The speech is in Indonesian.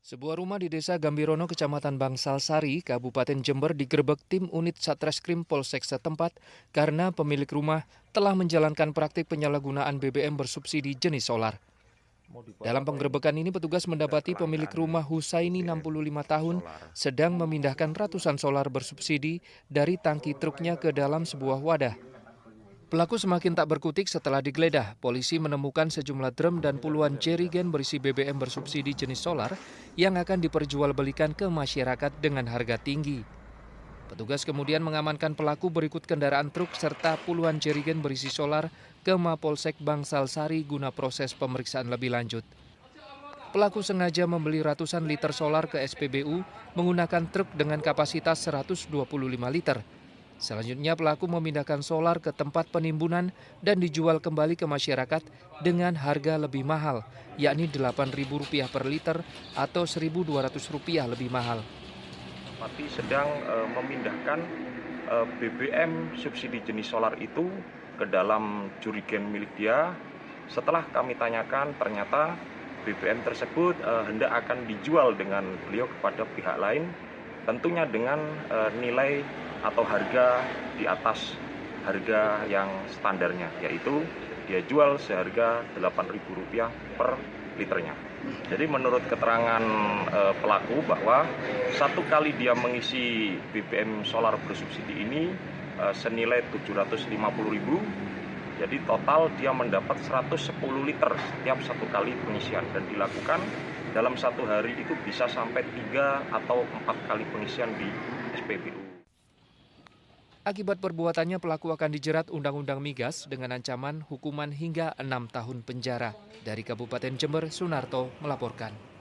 Sebuah rumah di Desa Gambirono, Kecamatan Bangsal Sari, Kabupaten Jember digerebek tim unit Satreskrim Polsek setempat karena pemilik rumah telah menjalankan praktik penyalahgunaan BBM bersubsidi jenis solar. Dalam penggerebekan ini petugas mendapati pemilik rumah Husaini 65 tahun sedang memindahkan ratusan solar bersubsidi dari tangki truknya ke dalam sebuah wadah. Pelaku semakin tak berkutik setelah digeledah. Polisi menemukan sejumlah drum dan puluhan jerigen berisi BBM bersubsidi jenis solar yang akan diperjualbelikan ke masyarakat dengan harga tinggi. Petugas kemudian mengamankan pelaku berikut kendaraan truk serta puluhan jerigen berisi solar ke Mapolsek Bangsal Sari guna proses pemeriksaan lebih lanjut. Pelaku sengaja membeli ratusan liter solar ke SPBU menggunakan truk dengan kapasitas 125 liter. Selanjutnya pelaku memindahkan solar ke tempat penimbunan dan dijual kembali ke masyarakat dengan harga lebih mahal, yakni Rp8.000 per liter atau Rp1.200 lebih mahal. Pati sedang memindahkan BBM subsidi jenis solar itu ke dalam jerigen milik dia. Setelah kami tanyakan, ternyata BBM tersebut hendak akan dijual dengan beliau kepada pihak lain, tentunya dengan nilai atau harga di atas harga yang standarnya, yaitu dia jual seharga Rp8.000 per liternya. Jadi menurut keterangan pelaku bahwa satu kali dia mengisi BBM solar bersubsidi ini senilai Rp750.000, jadi total dia mendapat 110 liter setiap satu kali pengisian dan dilakukan dalam satu hari itu bisa sampai 3 atau 4 kali pengisian di SPBU. Akibat perbuatannya pelaku akan dijerat Undang-Undang Migas dengan ancaman hukuman hingga 6 tahun penjara. Dari Kabupaten Jember, Sunarto melaporkan.